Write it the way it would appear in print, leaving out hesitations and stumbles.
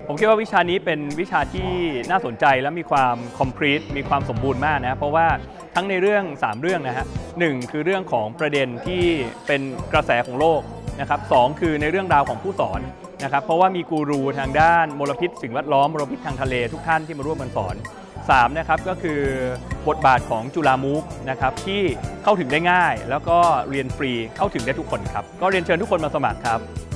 ผมคิดว่าวิชานี้เป็นวิชาที่น่าสนใจและมีความ complete มีความสมบูรณ์มากนะเพราะว่าทั้งในเรื่อง3เรื่องนะฮะ1คือเรื่องของประเด็นที่เป็นกระแสของโลกนะครับ2คือในเรื่องราวของผู้สอนนะครับเพราะว่ามีกูรูทางด้านมลพิษสิ่งแวดล้อมมลพิษทางทะเลทุกท่านที่มาร่วมกันสอน3นะครับก็คือบทบาทของจุฬามูฟนะครับที่เข้าถึงได้ง่ายแล้วก็เรียนฟรีเข้าถึงได้ทุกคนครับก็เรียนเชิญทุกคนมาสมัครครับ